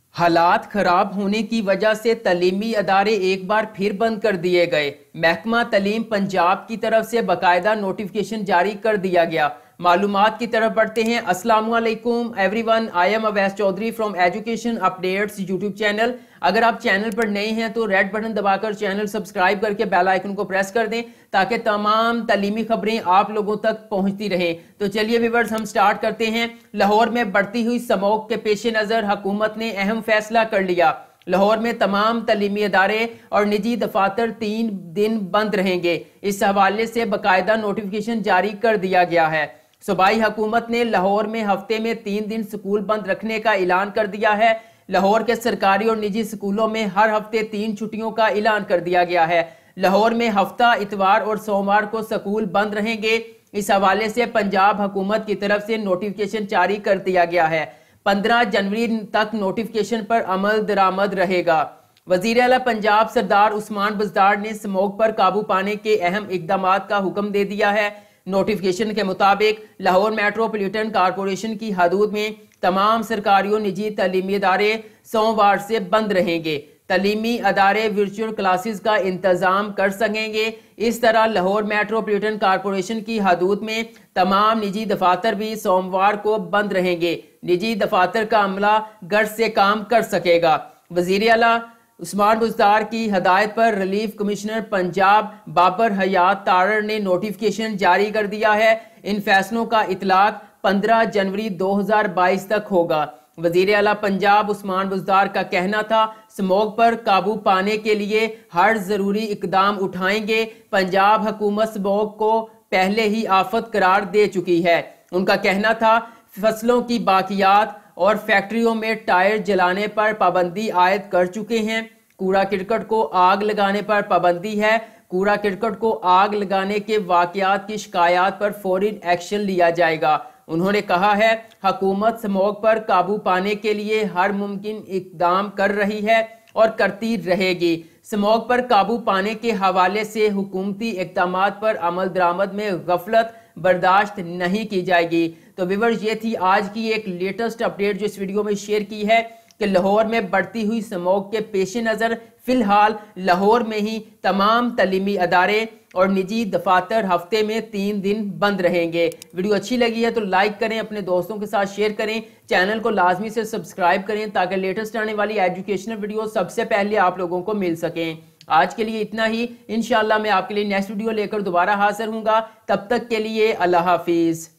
हालात खराब होने की वजह से तलीमी अदारे एक बार फिर बंद कर दिए गए। महकमा तलीम पंजाब की तरफ से बाकायदा नोटिफिकेशन जारी कर दिया गया। मालूमात की तरफ बढ़ते हैं। अस्सलामु अलैकुम everyone, I am Awais Chaudhry from education updates YouTube channel. अगर आप चैनल पर नए हैं तो रेड बटन दबाकर चैनल सब्सक्राइब करके बेल आइकन को प्रेस कर दें ताकि तमाम तालीमी खबरें आप लोगों तक पहुंचती रहें। तो चलिए व्यूअर्स, हम स्टार्ट करते हैं। लाहौर में बढ़ती हुई स्मोक के पेश नज़र हुकूमत ने अहम फैसला कर लिया। लाहौर में तमाम तलीमी अदारे और निजी दफातर 3 दिन बंद रहेंगे। इस हवाले से बाकायदा नोटिफिकेशन जारी कर दिया गया है। सूबाई हुकूमत ने लाहौर में हफ्ते में 3 दिन स्कूल बंद रखने का ऐलान कर दिया है। लाहौर के सरकारी और निजी स्कूलों में हर हफ्ते 3 छुट्टियों का ऐलान कर दिया गया है। लाहौर में हफ्ता इतवार और सोमवार को स्कूल बंद रहेंगे। इस हवाले से पंजाब हुकूमत की तरफ से नोटिफिकेशन जारी कर दिया गया है। 15 जनवरी तक नोटिफिकेशन पर अमल दरामद रहेगा। वजीर आला पंजाब सरदार उस्मान बुज़दार ने स्मोक पर काबू पाने के अहम इकदामात का हुक्म दे दिया है। नोटिफिकेशन के मुताबिक लाहौर मेट्रोपॉलिटन कॉरपोरेशन की हदूद में तमाम सरकारी और निजी तालीमी अदारे सोमवार से बंद रहेंगे। तालीमी अदारे वर्चुअल क्लासेस का इंतजाम कर सकेंगे। इस तरह लाहौर मेट्रोपॉलिटन कॉरपोरेशन की हदूद में तमाम निजी दफातर भी सोमवार को बंद रहेंगे। निजी दफातर का अमला घर से काम कर सकेगा। वजीर आला उस्मान बुज़दार की हदायत पर रिलीफ कमिश्नर पंजाब बाबर हयात तारड़ ने नोटिफिकेशन जारी कर दिया है। इन फैसलों का इतलाक 15 जनवरी 2022 तक होगा। वजीर आला पंजाब उस्मान बुज़दार का कहना था, स्मोक पर काबू पाने के लिए हर जरूरी इकदाम उठाएंगे। पंजाब हुकूमत स्मोक को पहले ही आफत करार दे चुकी है। उनका कहना था, फसलों की बाकियात और फैक्ट्रियों में टायर जलाने पर पाबंदी आयद कर चुके हैं। कूड़ा करकट को आग लगाने पर पाबंदी है। कूड़ा करकट को आग लगाने के वाकयात की शिकायत पर फौरी एक्शन लिया जाएगा। उन्होंने कहा है, हुकूमत स्मोक पर काबू पाने के लिए हर मुमकिन इकदाम कर रही है और करती रहेगी। स्मोक पर काबू पाने के हवाले से हुकूमती इकदामात पर अमल दरामद में गफलत बर्दाश्त नहीं की जाएगी। तो व्यूअर्स, ये थी आज की एक लेटेस्ट अपडेट जो इस वीडियो में शेयर की है कि लाहौर में बढ़ती हुई स्मोक के पेश नज़र फिलहाल लाहौर में ही तमाम तालीमी अदारे और निजी दफातर हफ्ते में 3 दिन बंद रहेंगे। वीडियो अच्छी लगी है तो लाइक करें, अपने दोस्तों के साथ शेयर करें, चैनल को लाजमी से सब्सक्राइब करें ताकि लेटेस्ट आने वाली एजुकेशनल वीडियो सबसे पहले आप लोगों को मिल सकें। आज के लिए इतना ही। इंशाल्लाह मैं आपके लिए नेक्स्ट वीडियो लेकर दोबारा हाजिर हूँगा। तब तक के लिए अल्लाह हाफिज।